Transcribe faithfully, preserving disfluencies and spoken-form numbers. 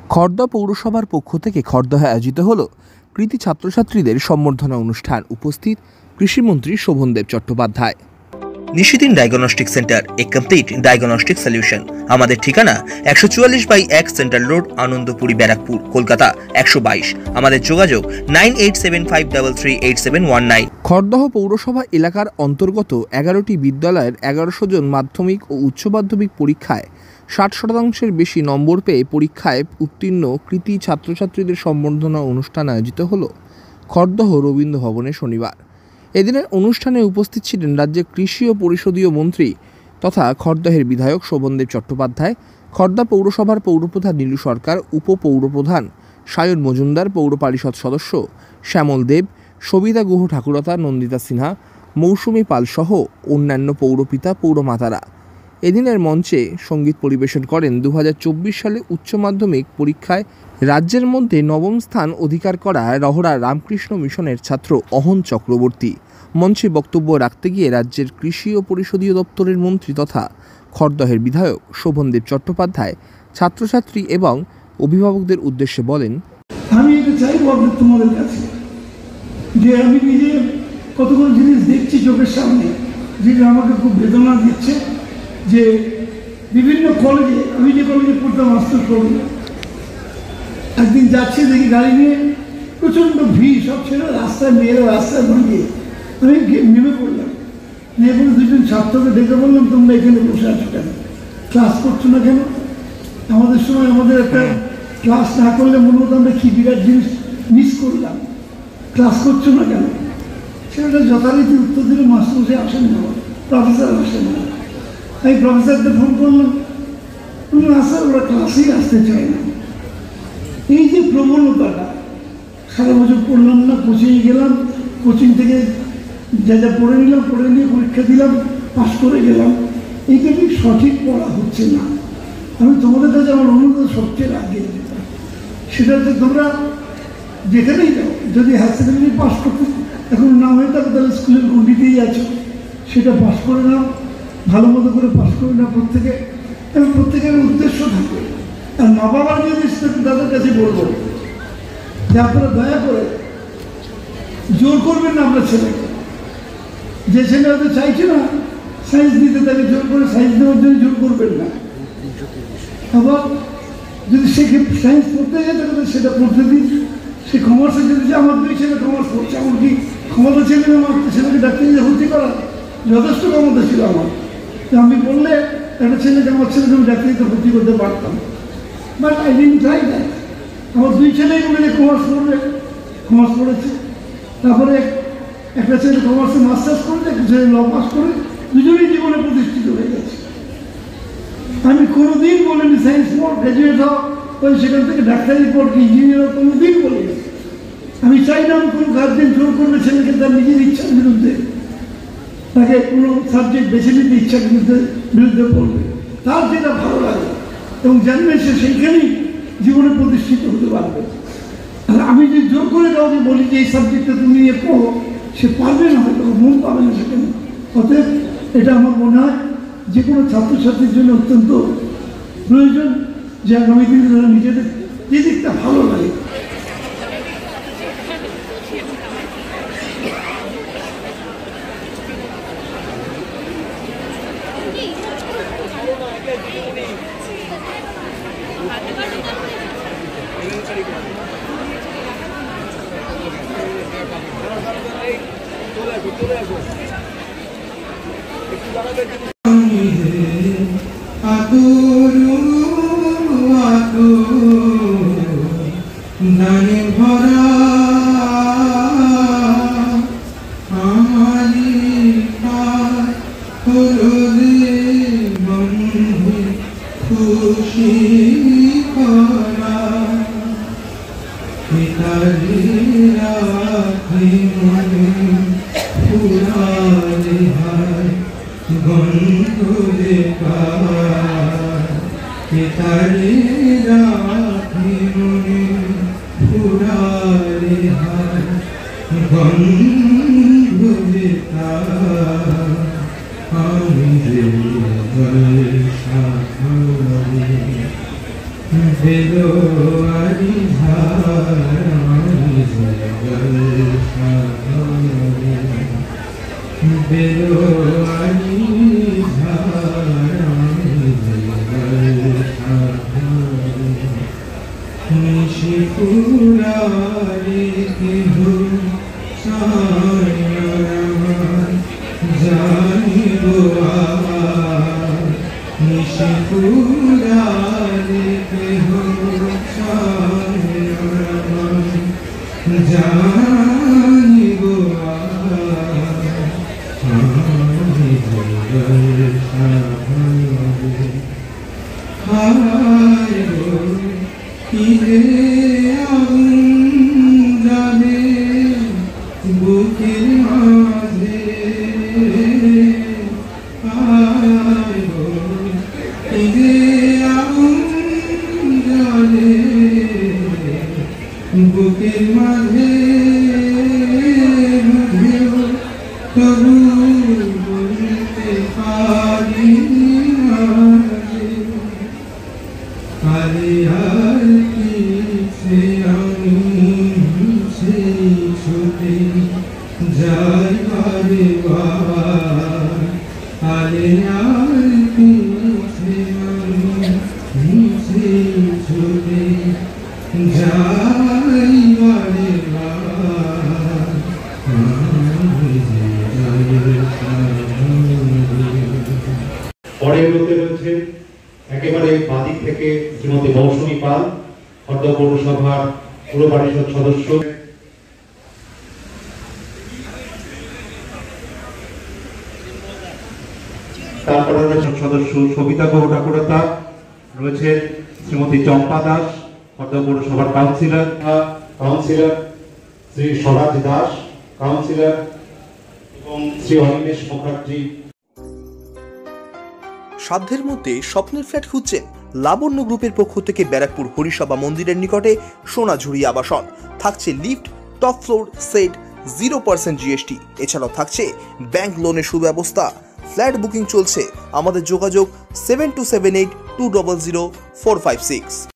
খড়দহ পৌরসভার পক্ষ থেকে খড়দহে আয়োজিত হল কৃতি ছাত্রছাত্রীদের সম্বর্ধনা অনুষ্ঠান। উপস্থিত কৃষিমন্ত্রী Sovandeb Chattopadhyay. Nishidin diagnostic centre, a complete diagnostic solution. আমাদের ঠিকানা একশো চুয়াল্লিশ বাই এক সেন্ট্রাল রোড, আনন্দপুরি, ব্যারাকপুর, কলকাতা একশো বাইশ। আমাদের যোগাযোগ nine eight seven five three three eight seven one nine. Khardah পৌরসভা এলাকার অন্তর্গত এগারোটি বিদ্যালয়ের এগারোশো জন মাধ্যমিক ও উচ্চ মাধ্যমিক পরীক্ষায় ষাট শতাংশের বেশি নম্বর পেয়ে পরীক্ষায় উত্তীর্ণ কৃতি ছাত্রছাত্রীদের সম্বর্ধনা অনুষ্ঠান আয়োজিত হল খড়দহ রবীন্দ্র ভবনে শনিবার। এদিনের অনুষ্ঠানে উপস্থিত ছিলেন রাজ্যের কৃষি ও পরিষদীয় মন্ত্রী তথা খড়দহের বিধায়ক শোভনদেব চট্টোপাধ্যায়, খড়দহ পৌরসভার পৌরপ্রধান নীলু সরকার, উপপৌরপ্রধান সায়ন মজুমদার, পৌর পরিষদ সদস্য শ্যামল দেব, সবিতা গুহ ঠাকুরতা, নন্দিতা সিনহা, মৌসুমী পাল সহ অন্যান্য পৌরপিতা পৌরমাতারা। এদিনের মঞ্চে সঙ্গীত পরিবেশন করেন দু হাজার চব্বিশ সালে উচ্চ মাধ্যমিক পরীক্ষায় রাজ্যের মধ্যে নবম স্থান অধিকার করা রহরা রামকৃষ্ণ মিশনের ছাত্র অহন চক্রবর্তী। মঞ্চে বক্তব্য রাখতে গিয়ে রাজ্যের কৃষি ও পরিষদীয় দপ্তরের মন্ত্রী তথা খড়দহের বিধায়ক শোভনদেব চট্টোপাধ্যায় ছাত্রছাত্রী এবং অভিভাবকদের উদ্দেশ্যে বলেন, আমি এটা চাইব তোমাদের কাছে যে আমি নিজে কতগুলো জিনিস দেখছি চোখের সামনে, যেটা আমাকে খুব বেদনা দিচ্ছে। যে বিভিন্ন কলেজে, আমি যে কলেজে পড়তাম মাস্টার কলেজ, একদিন যাচ্ছি দেখি গাড়ি নিয়ে প্রচণ্ড ভিড়, সব ছেলে রাস্তায়, মেয়েরা রাস্তায় দাঁড়িয়ে। আমি নেমে পড়লাম, নেমে পড়ে দুজন ছাত্রকে ডেকে বললাম, তোমরা এখানে বসে আছো কেন, ক্লাস করছো না কেন? আমাদের সময় আমাদের একটা ক্লাস না করলে মনে হতো আমরা কি বিরাট জিনিস মিস করলাম, ক্লাস করছো না কেন? সেটা যথারীতি উত্তর দিলে মাস্টার আসেন না, প্রফেসর আসেন না। আমি প্রফেসরকে ফোন করলাম, স্যার ওরা ক্লাসেই আসতে চায় না। এই যে প্রবণতাটা, সারা বছর পড়লাম না, কোচিংয়ে গেলাম, কোচিং থেকে যা যা পড়ে নিলাম, পড়ে নিয়ে পরীক্ষা দিলাম, পাস করে গেলাম, এইটা ঠিক সঠিক পড়া হচ্ছে না। আমি তোমাদের কাছে আমার অনুরোধ সবচেয়ে আগে যেতাম, সেটা হচ্ছে তোমরা যেখানেই যাও, যদি হায়ার সেকেন্ডারি পাস করতে এখন না হয়ে থাকে তাহলে স্কুলের গণ্ডিতেই আছো, সেটা পাস করে নাও, ভালো মতো করে পাস করে না প্রত্যেকে, এবং প্রত্যেকের উদ্দেশ্য থাকে। আর মা বাবার যদি তাদের কাছে বলবো যে আপনারা দয়া করে জোর করবেন না আপনার ছেলেকে। যে ছেলে হয়তো চাইছে না সায়েন্স দিতে, তাকে জোর করে সায়েন্স দেওয়ার জন্য জোর করবেন না। আবার যদি সে সায়েন্স পড়তে যায় তাহলে সেটা পড়তে দিন। সে কমার্সে যদি আমার দুই ছেলে কমার্স পড়ছে, এমনকি ক্ষমতা ছেলে আমার ছেলেকে ডাক্তারিতে ভর্তি করা যথেষ্ট ক্ষমতা ছিল আমার। আমি বললে একটা ছেলেকে আমার ছেলেকে আমি ডাক্তারিতে ভর্তি করতে পারতাম, but I didn't try that. আমার দুই ছেলেই বলে কমার্স পড়বে, কমার্স পড়েছে। তারপরে একটা ছেলে কমার্সে মাস্টার্স করেছে, একটা ছেলে ল পাস করে, দুজনেই জীবনে প্রতিষ্ঠিত হয়ে গেছে। আমি কোনোদিন বলিনি সায়েন্স পড়, গ্র্যাজুয়েট হও, ওই সেখান থেকে ডাক্তারি পড় কি ইঞ্জিনিয়ার হও, কোনোদিন বলিনি। আমি চাই না আমি কোনো গার্জেন জোর করবে ছেলেকে তার নিজের ইচ্ছার বিরুদ্ধে, তাকে কোনো সাবজেক্ট বেছে নিতে ইচ্ছার বিরুদ্ধে বিরুদ্ধে পড়বে। তার যেটা ভালো লাগে এবং জানবে সে সেইখানেই জীবনে প্রতিষ্ঠিত হতে পারবে। আর আমি যে জোর করে কাউকে বলি যে এই সাবজেক্টটা তুমি নিয়ে পড়ো, সে পারবে না, হয়তো মন পাবে না সেখানে। অতএব এটা আমার মনে হয় যে কোনো ছাত্রছাত্রীর জন্য অত্যন্ত প্রয়োজন যে আগামী দিনে তারা নিজেদের যে দিকটা ভালো লাগে বেলোয়ারি ঝাড়ি জঙ্গল সাহারে বেলোয়ারি ঝাড়ি জঙ্গল সাহারে নিশিপুরারে কেহ সায়মান জানিব নিশিপুরারে কেহ সায়মান জানিব আমি জঙ্গল সাহারে হায় গো কিরে আগুন জানে বুকের মাঝে হায় গো কিরে আগুন জানে বুকের মাঝে বুঝেও তবু বলতে পারি না আরে আর কি সে আমি সেই ছুটে যাই বারে বার আরে আর কি সে আমি সেই ছুটে যাই বারে বার পরের লোকে রয়েছে একেবারে বাদিক থেকে শ্রীমতী মৌসুমী পাল হরদা পৌরসভার পুর পরিষদ সদস্য। তারপরে রয়েছে সদস্য সবিতা গৌর ঠাকুরতা, রয়েছে শ্রীমতী চম্পা দাস হরদা পৌরসভার councillor councillor Shri Swaraj Das councillor এবং শ্রী অনিমেষ মুখার্জি। সাধ্যের মধ্যে স্বপ্নের ফ্ল্যাট খুঁজছেন? লাবণ্য গ্রুপের পক্ষ থেকে ব্যারাকপুর হরিসভা মন্দিরের নিকটে সোনাঝুরি আবাসন। থাকছে lift, top floor, set, zero percent GST. এছাড়াও থাকছে ব্যাংক লোনের সুব্যবস্থা। ফ্ল্যাট বুকিং চলছে। আমাদের যোগাযোগ seven two seven eight two double zero four five six.